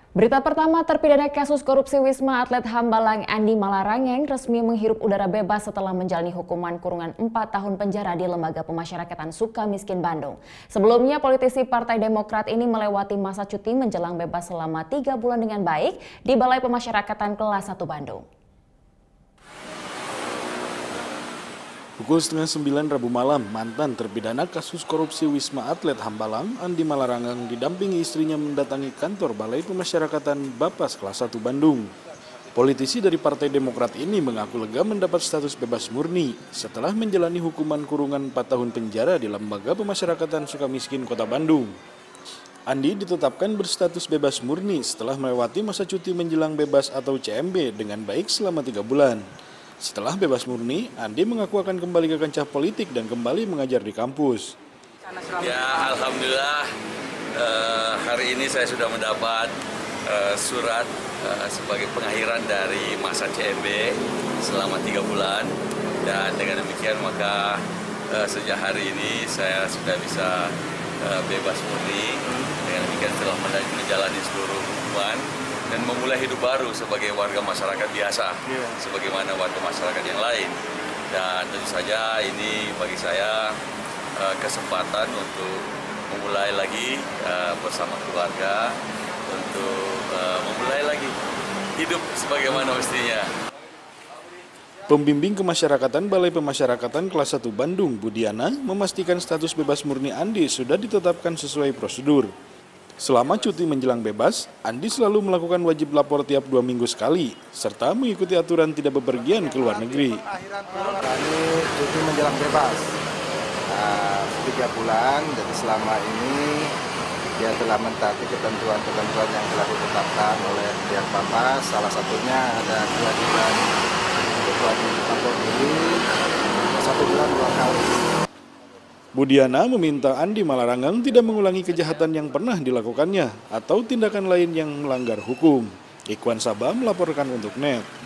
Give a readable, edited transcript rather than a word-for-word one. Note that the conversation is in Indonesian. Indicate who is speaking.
Speaker 1: Berita pertama, terpidana kasus korupsi Wisma Atlet Hambalang Andi Malarangeng resmi menghirup udara bebas setelah menjalani hukuman kurungan 4 tahun penjara di Lembaga Pemasyarakatan Sukamiskin Bandung. Sebelumnya, politisi Partai Demokrat ini melewati masa cuti menjelang bebas selama 3 bulan dengan baik di Balai Pemasyarakatan Kelas 1 Bandung.
Speaker 2: Pukul setengah 9 Rabu malam, mantan terpidana kasus korupsi Wisma Atlet Hambalang, Andi Malarangeng didampingi istrinya mendatangi kantor Balai Pemasyarakatan Bapas Kelas 1 Bandung. Politisi dari Partai Demokrat ini mengaku lega mendapat status bebas murni setelah menjalani hukuman kurungan 4 tahun penjara di Lembaga Pemasyarakatan Sukamiskin Kota Bandung. Andi ditetapkan berstatus bebas murni setelah melewati masa cuti menjelang bebas atau CMB dengan baik selama 3 bulan. Setelah bebas murni, Andi mengaku akan kembali ke kancah politik dan kembali mengajar di kampus.
Speaker 3: Ya, alhamdulillah hari ini saya sudah mendapat surat sebagai pengakhiran dari masa CMB selama 3 bulan. Dan dengan demikian maka sejak hari ini saya sudah bisa bebas murni. Dengan demikian telah menjalani seluruh hukuman dan memulai hidup baru sebagai warga masyarakat biasa, sebagaimana warga masyarakat yang lain. Dan tentu saja ini bagi saya kesempatan untuk memulai lagi bersama keluarga, untuk memulai lagi hidup sebagaimana mestinya.
Speaker 2: Pembimbing Kemasyarakatan Balai Pemasyarakatan Kelas 1 Bandung, Budiana, memastikan status bebas murni Andi sudah ditetapkan sesuai prosedur. Selama cuti menjelang bebas, Andi selalu melakukan wajib lapor tiap 2 minggu sekali, serta mengikuti aturan tidak bepergian ke luar negeri.
Speaker 4: Kami cuti menjelang bebas 3 bulan, jadi selama ini dia telah mentaati ketentuan-ketentuan yang telah ditetapkan oleh pihak Bapas. Salah satunya ada kewajiban lapor diri 1 bulan 2 kali.
Speaker 2: Budiana meminta Andi Malarangeng tidak mengulangi kejahatan yang pernah dilakukannya atau tindakan lain yang melanggar hukum. Ikhwan Sabah melaporkan untuk NET.